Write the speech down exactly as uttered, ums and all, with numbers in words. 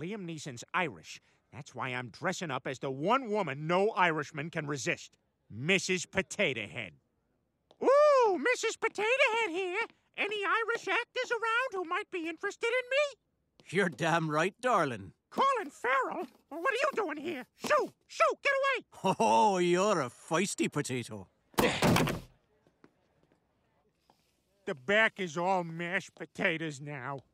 Liam Neeson's Irish. That's why I'm dressing up as the one woman no Irishman can resist. Missus Potato Head. Ooh, Missus Potato Head here. Any Irish actors around who might be interested in me? You're damn right, darling. Colin Farrell? Well, what are you doing here? Shoo! Shoo! Get away! Oh, you're a feisty potato. The back is all mashed potatoes now.